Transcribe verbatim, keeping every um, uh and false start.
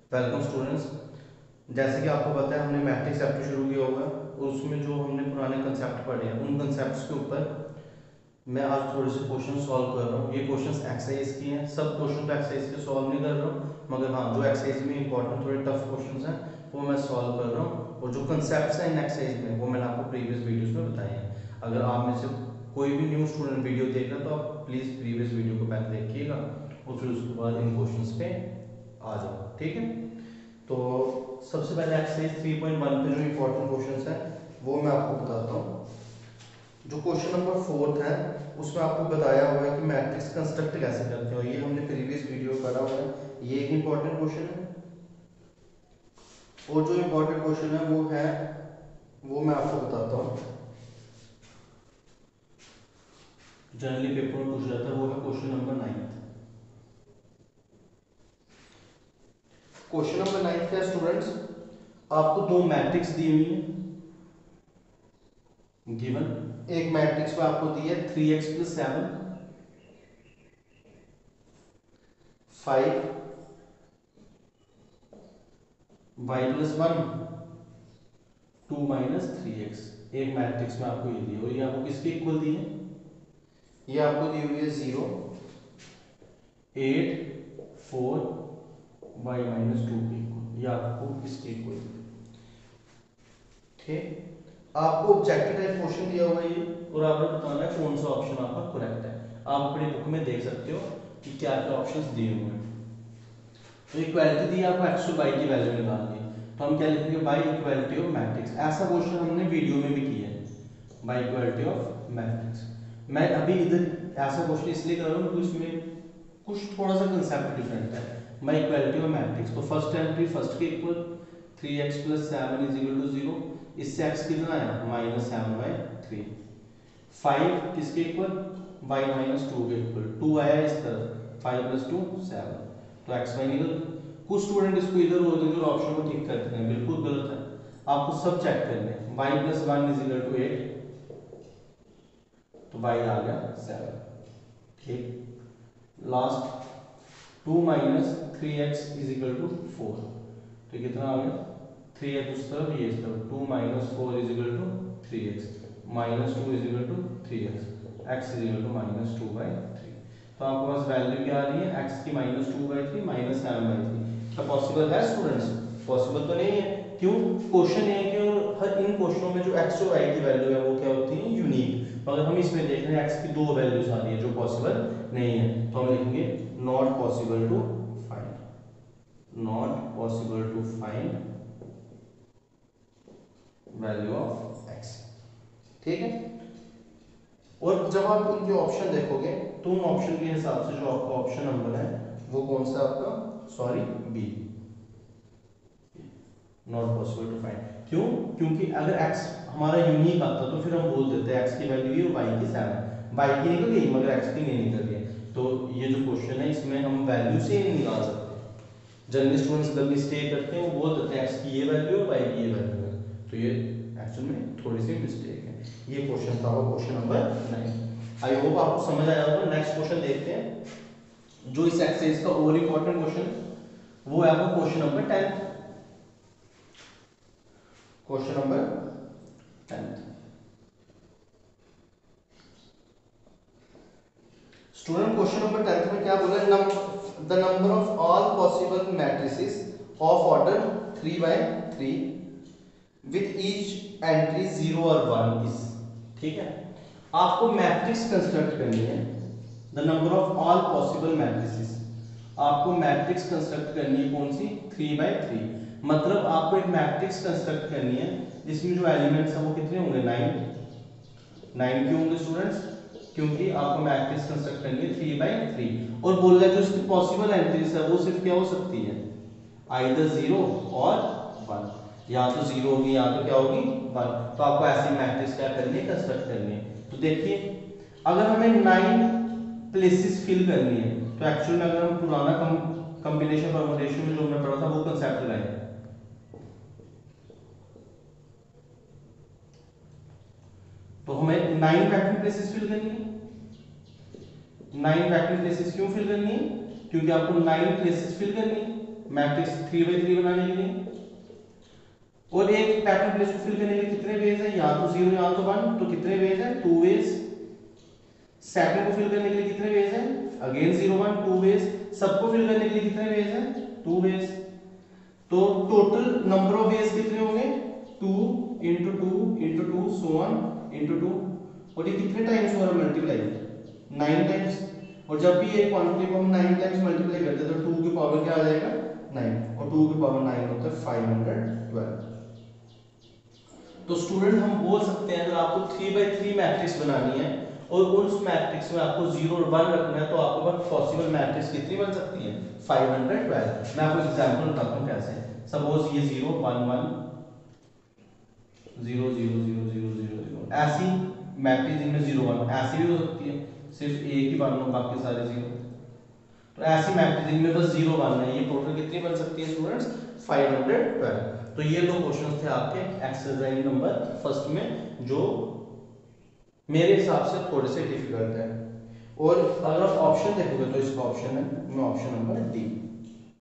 Welcome students. जैसे कि आपको पता है हमने मैट्रिक्स चैप्टर शुरू किया हुआ है और उसमें जो हमने पुराने कंसेप्ट पढ़े हैं उन कंसेप्ट्स के ऊपर मैं आज थोड़े से क्वेश्चन सॉल्व कर रहा हूँ। ये क्वेश्चंस एक्सरसाइज के हैं, सब क्वेश्चन तो एक्सरसाइज के सॉल्व नहीं कर रहा हूँ, मगर हाँ जो एक्सरसाइज में इंपॉर्टेंट थोड़े टफ क्वेश्चंस हैं वो मैं सॉल्व कर रहा हूँ, और जो कंसेप्ट्स हैं इन एक्सरसाइज में वो मैंने आपको प्रीवियस वीडियोस में बताए हैं। अगर आप में से कोई भी न्यू स्टूडेंट वीडियो देख रहा है तो आप प्लीज़ प्रीवियस वीडियो को पहले देखिएगा और फिर उसके बाद इन क्वेश्चंस पे आ जाओ, ठीक है। तो सबसे पहले एक्सरसाइज थ्री पॉइंट वन पे जो इंपॉर्टेंट क्वेश्चंस हैं वो मैं आपको बताता हूँ। जो क्वेश्चन नंबर फोर्थ है उसमें आपको बताया हुआ है कि मैट्रिक्स कंस्ट्रक्ट कैसे करते हो। ये हमने प्रीवियस वीडियो पढ़ा हुआ है, ये एक इंपॉर्टेंट क्वेश्चन है। और जो इंपॉर्टेंट क्वेश्चन है वो है वो मैं आपको बताता हूँ, जनरली पेपर में पूछा जाता है, वो है question number ninth. Question number ninth क्या स्टूडेंट्स, आपको दो मैट्रिक्स दी हुई है गिवन। एक मैट्रिक्स में आपको दी है three x plus seven, five Y plus one, two minus three X. एक मैट्रिक्स में आपको ये दी है और ये आपको किसके इक्वल दी है, ये आपको दी हुई है zero, eight, four, y minus two के इक्वल, ये आपको इसके इक्वल दी है। ठीक, आपको ऑब्जेक्टिव टाइप क्वेश्चन दिया हुआ है ये, और आपको बताना है कौन सा ऑप्शन आपका करेक्ट है। आप अपनी बुक में देख सकते हो कि क्या क्या ऑप्शंस दिए हुए हैं। तो इक्वालिटी दी है आपको, एक्स और वाई की वैल्यू निकालनी है, तो हम क्या लिखेंगे, बाय इक्वालिटी ऑफ मैट्रिक्स। ऐसा क्वेश्चन हमने वीडियो में भी किया है, बाय इक्वालिटी ऑफ मैट्रिक्स। मैं अभी इधर ऐसा क्वेश्चन इसलिए कर रहा हूँ क्योंकि इसमें कुछ थोड़ा सा कंसेप्ट डिफरेंट है। बाय इक्वालिटी ऑफ मैट्रिक्स, तो फर्स्ट एंट्री फर्स्ट के equal, three x plus seven is equal to zero, इससे एक्स कितना आया, minus seven by three. Five किसके इक्वल, वाई माइनस टू के इक्वल, टू आया इस तरफ, फाइव प्लस टू सेवन, तो एक्स वाई निकल। कुछ स्टूडेंट इसको इधर उधर ऑप्शन को ठीक करते हैं, बिल्कुल गलत है, आपको सब चेक करने हैं। Y plus one is equal to eight, तो वाई आ गया सेवन। ठीक, last two minus three x is equal to four, तो कितना आ गया, थ्री एक्स उस तरफ ये इस तरफ, two minus four is equal to three x, minus two is equal to three x, x is equal to minus two by three. तो आपके पास वैल्यू क्या आ रही है, एक्स की minus two by three, minus seven by three. क्या possible है students, possible तो नहीं है। क्यों, क्वेश्चन ये है कि और हर इन क्वेश्चनों में जो एक्स और वाई की वैल्यू है वो क्या होती है, यूनिक। मगर हम इसमें देख रहे हैं एक्स की दो वैल्यूज आ रही है जो पॉसिबल नहीं है, तो हम लिखेंगे not possible to find, not possible to find value of x. ठीक है, और जब आप इनके ऑप्शन देखोगे तो उन ऑप्शन के हिसाब से जो आपका ऑप्शन नंबर है वो कौन सा आपका, sorry b, not possible to find. क्यों, क्योंकि अगर x हमारा यूनिक आता तो फिर हम बोल देते हैं x की वैल्यू ये और y की सेवन, y की निकल गई मगर x की नहीं निकल गई। तो ये जो क्वेश्चन है इसमें हम वैल्यू से नहीं निकाल सकते। जनरल स्टूडेंट्स गलती मिस्टेक करते हैं, वो बोल देते हैं x की ये वैल्यू और y की ये वैल्यू है, तो ये एक्चुअल में थोड़ी सी मिस्टेक है। ये क्वेश्चन था वो question number nine. I hope आपको समझ आया होगा। नेक्स्ट क्वेश्चन देखते हैं जो इस एक्सरसाइज का और इंपॉर्टेंट क्वेश्चन है, वो है आपका question number tenth. Question number tenth, student question number tenth में क्या बोला है, the number of all possible matrices of order three by three with each entry zero और वन इज। ठीक है, आपको मैट्रिक्स कंस्ट्रक्ट करनी है, the number of all possible matrices, आपको मैट्रिक्स कंस्ट्रक्ट करनी है कौन सी, थ्री बाय थ्री। मतलब आपको एक मैट्रिक्स कंस्ट्रक्ट करनी है जिसमें जो एलिमेंट्स है वो कितने होंगे, नाइन। नाइन क्यों होंगे स्टूडेंट्स, क्योंकि आपको मैट्रिक्स कंस्ट्रक्ट करनी है थ्री बाय थ्री, और बोल रहा है जो इसकी पॉसिबल एंट्रीज है वो सिर्फ क्या हो सकती है, आइदर जीरो और वन, या तो जीरो होगी या तो क्या होगी, वन। तो आपको ऐसी मैट्रिक्स क्या करनी है, कंस्ट्रक्ट करनी है। तो देखिए अगर हमें नाइन प्लेसेस फिल करनी है तो एक्चुअल में अगर हम पुराना कॉम्बिनेशन परमुटेशन में जो हमने पढ़ा था वो कंसेप्ट लगाएं, तो हमें नाइन वैक्यूम प्लेसेस फिल करनी है। नाइन वैक्यूम प्लेसेस क्यों फिल करनी है, क्योंकि आपको नाइन प्लेसेस फिल करनी है। मैट्रिक्स थ्री बाई थ्री बनाने के लिए। और एक पैटर्न प्लेस को फिल करने के लिए कितने वेज है, या तो जीरो या तो वन, तो कितने वेज है, टू वेज। सेकंड को फिल करने के लिए कितने वेज है, again zero one, two ways. सबको फिल करने के लिए कितने वेज है, टू वेज। तो टोटल नंबर ऑफ वेज कितने होंगे, two into two into two so on into two. और ये कितने टाइम्स हो रहा है मल्टीप्लाई, नाइन टाइम्स। और जब भी ये क्वांटिटी को हम नाइन टाइम्स मल्टीप्लाई करते हैं तो टू की पावर क्या आ जाएगा, नाइन, और टू की पावर नाइन होता है फाइव हंड्रेड ट्वेल्व। तो स्टूडेंट हम बोल सकते हैं अगर आपको थ्री बाई थ्री मैट्रिक्स बनानी है और उस मैट्रिक्स में आपको जीरो और वन रखना है तो आपके पास पॉसिबल मैट्रिक्स कितनी बन सकती है, फाइव हंड्रेड ट्वेल्व। मैं आपको एग्जांपल बताता हूँ कैसे। सपोज ये zero one one zero zero zero zero zero zero, ऐसी मैट्रिक्स जिनमें जीरो वन ऐसी भी हो सकती है, सिर्फ एक ही वन हो बाकी सारे जीरो। तो ऐसी मैट्रिक्स जिनमें बस जीरो वन है, ये टोटल कितनी बन सकती है स्टूडेंट्स, फाइव हंड्रेड ट्वेल्व। तो ये दो क्वेश्चन थे आपके एक्सरसाइज नंबर फर्स्ट में, जो मेरे हिसाब से थोड़े से डिफिकल्ट है। और अगर आप ऑप्शन देखोगे तो इसका ऑप्शन है, मैं ऑप्शन नंबर डी।